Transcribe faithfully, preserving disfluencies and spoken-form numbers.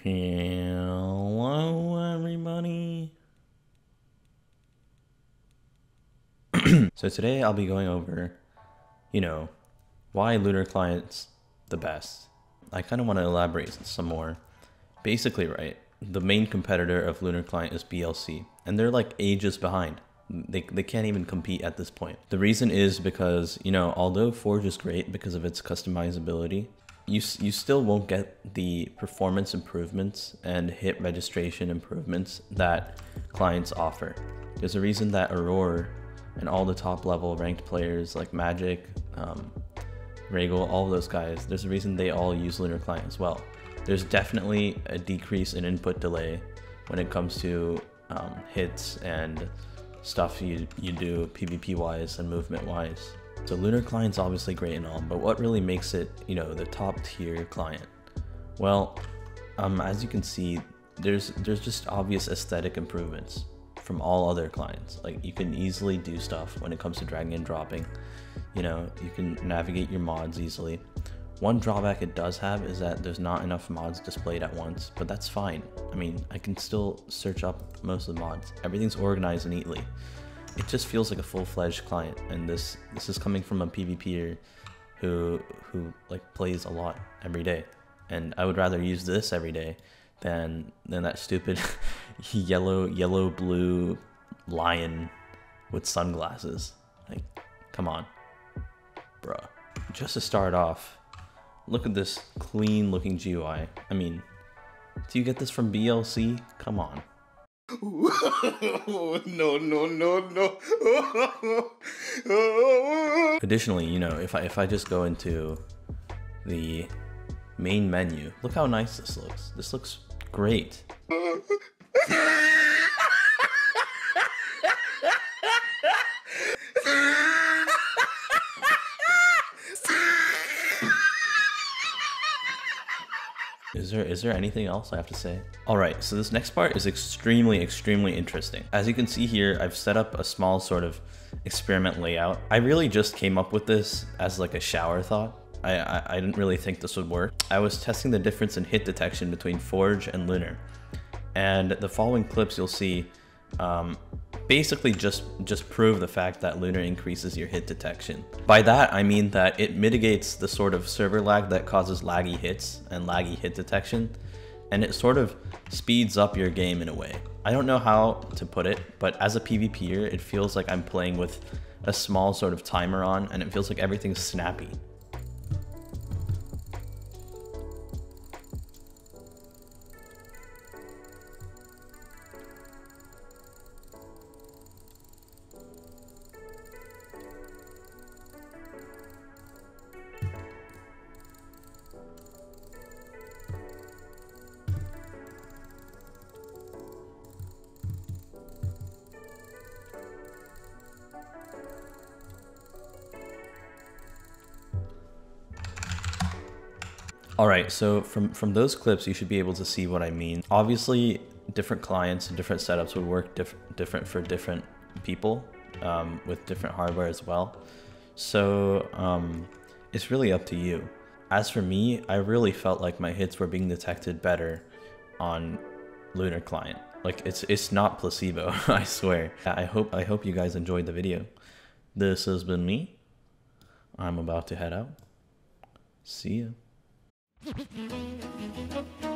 Hello, everybody. So today I'll be going over, you know, why Lunar Client's the best. I kind of want to elaborate some more. Basically, right, the main competitor of Lunar Client is B L C, and they're like ages behind. They, they can't even compete at this point. The reason is because, you know, although Forge is great because of its customizability, you, you still won't get the performance improvements and hit registration improvements that clients offer. There's a reason that Aurora and all the top level ranked players like Magic, um, Regal, all of those guys, there's a reason they all use Lunar Client as well. There's definitely a decrease in input delay when it comes to um, hits and stuff you, you do PvP wise and movement wise. So Lunar Client's obviously great and all, but what really makes it, you know, the top tier client? Well, um, as you can see, there's there's just obvious aesthetic improvements from all other clients. Like, you can easily do stuff when it comes to dragging and dropping. You know, you can navigate your mods easily. One drawback it does have is that there's not enough mods displayed at once, but that's fine. I mean, I can still search up most of the mods. Everything's organized neatly. It just feels like a full-fledged client, and this this is coming from a PvPer who who like plays a lot every day. And I would rather use this every day than than that stupid yellow yellow blue lion with sunglasses. Like, come on, bruh. Just to start off, look at this clean looking G U I. I mean, do you get this from B L C? Come on. no, no, no, no. Additionally, you know, if I if I just go into the main menu, look how nice this looks. This looks great. Is there, is there anything else I have to say? All right, so this next part is extremely, extremely interesting. As you can see here, I've set up a small sort of experiment layout. I really just came up with this as like a shower thought. I, I, I didn't really think this would work. I was testing the difference in hit detection between Forge and Lunar. And the following clips you'll see um, basically just, just prove the fact that Lunar increases your hit detection. By that, I mean that it mitigates the sort of server lag that causes laggy hits and laggy hit detection, and it sort of speeds up your game in a way. I don't know how to put it, but as a PvPer, it feels like I'm playing with a small sort of timer on, and it feels like everything's snappy. All right, so from, from those clips, you should be able to see what I mean. Obviously, different clients and different setups would work diff different for different people um, with different hardware as well. So um, it's really up to you. As for me, I really felt like my hits were being detected better on Lunar Client. Like, it's it's not placebo, I swear. I hope I hope you guys enjoyed the video. This has been me. I'm about to head out. See ya.